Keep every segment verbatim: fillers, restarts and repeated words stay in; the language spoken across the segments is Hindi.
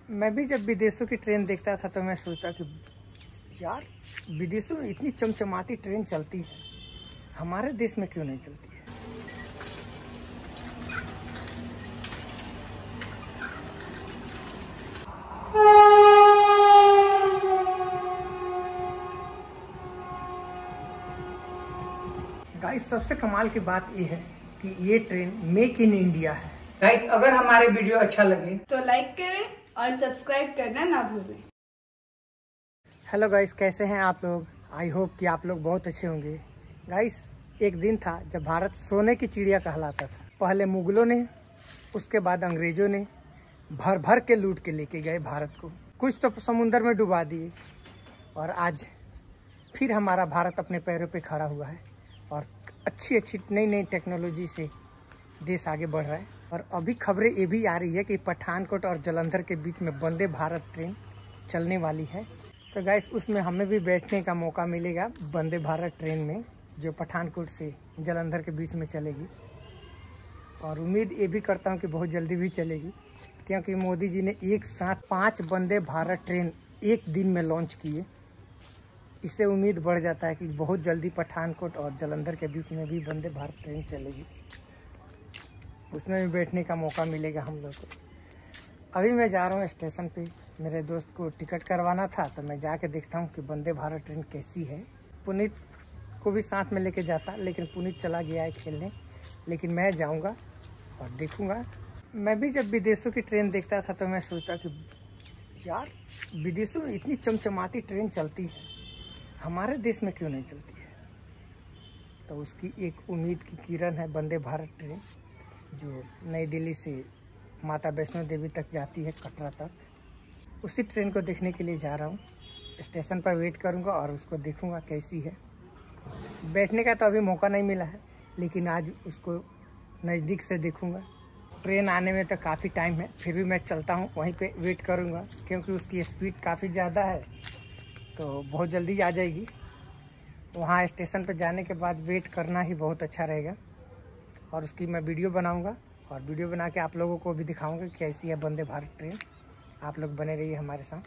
मैं भी जब विदेशों की ट्रेन देखता था तो मैं सोचता कि यार विदेशों में इतनी चमचमाती ट्रेन चलती है, हमारे देश में क्यों नहीं चलती है। गाइस, सबसे कमाल की बात यह है कि ये ट्रेन मेक इन इंडिया है। गाइस, अगर हमारे वीडियो अच्छा लगे तो लाइक करें और सब्सक्राइब करना ना भूलें। हेलो गाइस, कैसे हैं आप लोग? आई होप कि आप लोग बहुत अच्छे होंगे। गाइस, एक दिन था जब भारत सोने की चिड़िया कहलाता था। पहले मुगलों ने, उसके बाद अंग्रेजों ने भर भर के लूट के लेके गए भारत को। कुछ तो समुंदर में डुबा दिए और आज फिर हमारा भारत अपने पैरों पे खड़ा हुआ है और अच्छी अच्छी नई नई टेक्नोलॉजी से देश आगे बढ़ रहा है। और अभी खबरें ये भी आ रही है कि पठानकोट और जालंधर के बीच में वंदे भारत ट्रेन चलने वाली है। तो गाइस, उसमें हमें भी बैठने का मौका मिलेगा वंदे भारत ट्रेन में, जो पठानकोट से जालंधर के बीच में चलेगी। और उम्मीद ये भी करता हूँ कि बहुत जल्दी भी चलेगी, क्योंकि मोदी जी ने एक साथ पाँच वंदे भारत ट्रेन एक दिन में लॉन्च किए। इससे उम्मीद बढ़ जाता है कि बहुत जल्दी पठानकोट और जालंधर के बीच में भी वंदे भारत ट्रेन चलेगी। उसमें भी बैठने का मौका मिलेगा हम लोग को। अभी मैं जा रहा हूँ स्टेशन पे, मेरे दोस्त को टिकट करवाना था, तो मैं जाके देखता हूँ कि वंदे भारत ट्रेन कैसी है। पुनीत को भी साथ में लेके जाता, लेकिन पुनीत चला गया है खेलने, लेकिन मैं जाऊँगा और देखूँगा। मैं भी जब विदेशों की ट्रेन देखता था तो मैं सोचता कि यार विदेशों में इतनी चमचमाती ट्रेन चलती है, हमारे देश में क्यों नहीं चलती है। तो उसकी एक उम्मीद की किरण है वंदे भारत ट्रेन, जो नई दिल्ली से माता वैष्णो देवी तक जाती है, कटरा तक। उसी ट्रेन को देखने के लिए जा रहा हूँ। स्टेशन पर वेट करूँगा और उसको देखूँगा कैसी है। बैठने का तो अभी मौका नहीं मिला है, लेकिन आज उसको नज़दीक से देखूँगा। ट्रेन आने में तो काफ़ी टाइम है, फिर भी मैं चलता हूँ, वहीं पे वेट करूँगा, क्योंकि उसकी स्पीड काफ़ी ज़्यादा है, तो बहुत जल्दी आ जाएगी। वहाँ स्टेशन पर जाने के बाद वेट करना ही बहुत अच्छा रहेगा। और उसकी मैं वीडियो बनाऊंगा और वीडियो बना के आप लोगों को भी दिखाऊंगा कि कैसी है वंदे भारत ट्रेन। आप लोग बने रहिए हमारे साथ।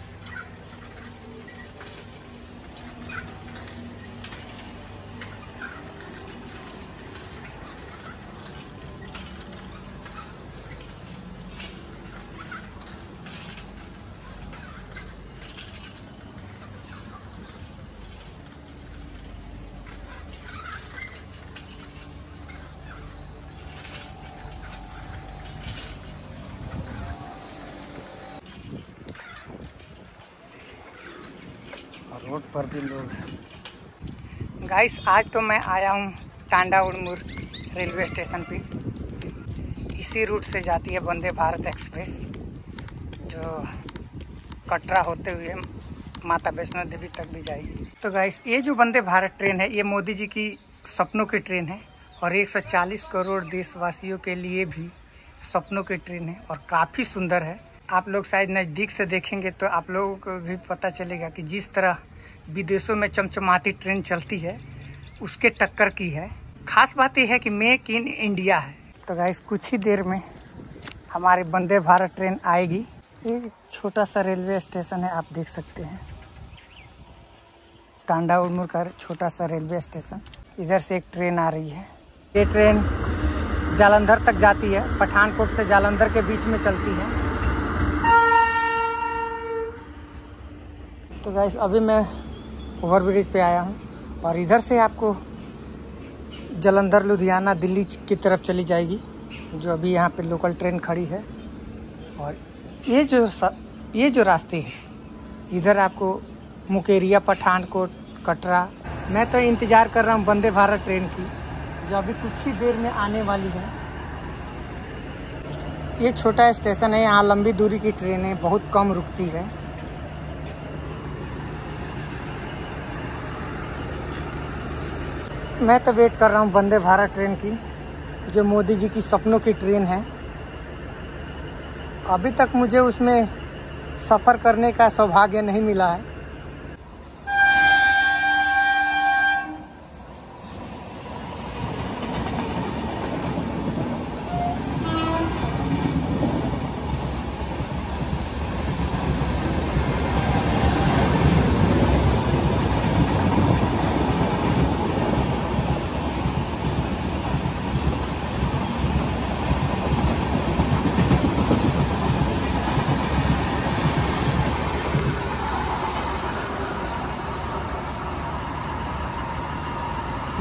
रोड पर भी लोग हैं। गाइस, आज तो मैं आया हूँ टांडा उड़मुर रेलवे स्टेशन पे। इसी रूट से जाती है वंदे भारत एक्सप्रेस, जो कटरा होते हुए माता वैष्णो देवी तक भी जाएगी। तो गाइस, ये जो वंदे भारत ट्रेन है, ये मोदी जी की सपनों की ट्रेन है और एक सौ चालीस करोड़ देशवासियों के लिए भी सपनों की ट्रेन है और काफ़ी सुंदर है। आप लोग शायद नज़दीक से देखेंगे तो आप लोगों को भी पता चलेगा कि जिस तरह विदेशों में चमचमाती ट्रेन चलती है, उसके टक्कर की है। खास बात यह है कि मेक इन इंडिया है। तो गाइस, कुछ ही देर में हमारी वंदे भारत ट्रेन आएगी। ये छोटा सा रेलवे स्टेशन है, आप देख सकते हैं, टांडा उड़मुर का छोटा सा रेलवे स्टेशन। इधर से एक ट्रेन आ रही है। ये ट्रेन जालंधर तक जाती है, पठानकोट से जालंधर के बीच में चलती है। तो गाइस, अभी मैं ओवरब्रिज पे आया हूँ और इधर से आपको जालंधर, लुधियाना, दिल्ली की तरफ चली जाएगी, जो अभी यहाँ पे लोकल ट्रेन खड़ी है। और ये जो ये जो रास्ते हैं, इधर आपको मुकेरिया, पठानकोट, कटरा। मैं तो इंतज़ार कर रहा हूँ वंदे भारत ट्रेन की, जो अभी कुछ ही देर में आने वाली है। ये छोटा स्टेशन है, यहाँ लंबी दूरी की ट्रेनें बहुत कम रुकती है। मैं तो वेट कर रहा हूँ वंदे भारत ट्रेन की, जो मोदी जी की सपनों की ट्रेन है। अभी तक मुझे उसमें सफ़र करने का सौभाग्य नहीं मिला है।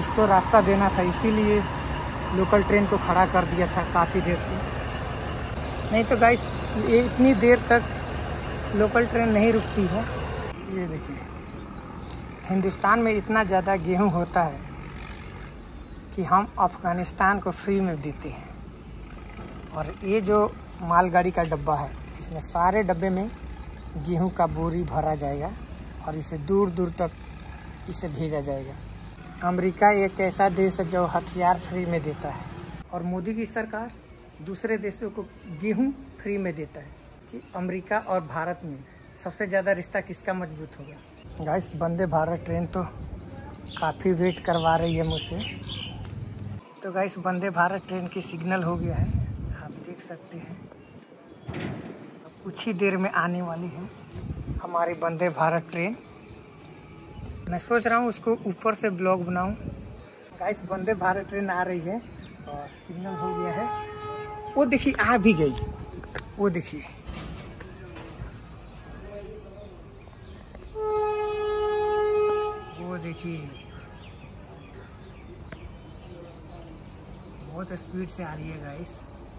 इसको रास्ता देना था, इसीलिए लोकल ट्रेन को खड़ा कर दिया था काफ़ी देर से। नहीं तो गाइस ये इतनी देर तक लोकल ट्रेन नहीं रुकती है। ये देखिए, हिंदुस्तान में इतना ज़्यादा गेहूं होता है कि हम अफ़गानिस्तान को फ्री में देते हैं। और ये जो मालगाड़ी का डब्बा है, इसमें सारे डब्बे में गेहूं का बोरी भरा जाएगा और इसे दूर दूर तक इसे भेजा जाएगा। अमेरिका एक ऐसा देश है जो हथियार फ्री में देता है और मोदी की सरकार दूसरे देशों को गेहूं फ्री में देता है कि अमेरिका और भारत में सबसे ज़्यादा रिश्ता किसका मजबूत होगा। गाइस वंदे भारत ट्रेन तो काफ़ी वेट करवा रही है मुझसे। तो गाइस वंदे भारत ट्रेन की सिग्नल हो गया है, आप देख सकते हैं। तो कुछ ही देर में आने वाली है हमारी वंदे भारत ट्रेन। मैं सोच रहा हूँ उसको ऊपर से ब्लॉग बनाऊँ। गाइस वंदे भारत ट्रेन आ रही है और सिग्नल हो गया है। वो देखिए आ भी गई, वो देखिए। वो देखिए बहुत स्पीड से आ रही है गाइस।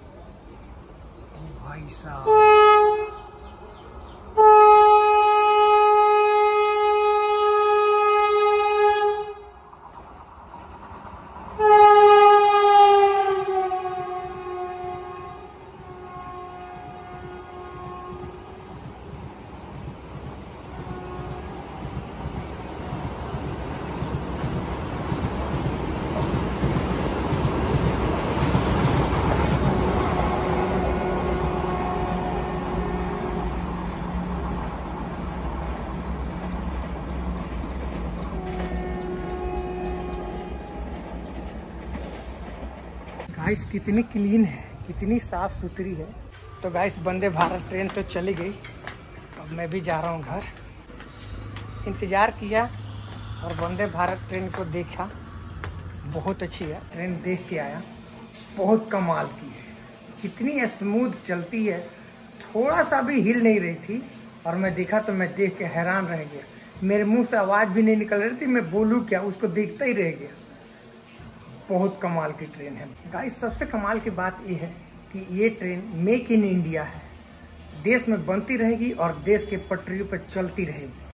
ओ भाई साहब, गाइस कितनी क्लीन है, कितनी साफ़ सुथरी है। तो गाइस वंदे भारत ट्रेन तो चली गई, अब मैं भी जा रहा हूँ घर। इंतज़ार किया और वंदे भारत ट्रेन को देखा, बहुत अच्छी है ट्रेन। देख के आया, बहुत कमाल की है, कितनी स्मूथ चलती है, थोड़ा सा भी हिल नहीं रही थी। और मैं देखा तो मैं देख के हैरान रह गया, मेरे मुंह से आवाज़ भी नहीं निकल रही थी, मैं बोलूँ क्या, उसको देखता ही रह गया। बहुत कमाल की ट्रेन है गाइस। सबसे कमाल की बात यह है कि ये ट्रेन मेक इन इंडिया है, देश में बनती रहेगी और देश के पटरियों पर चलती रहेगी।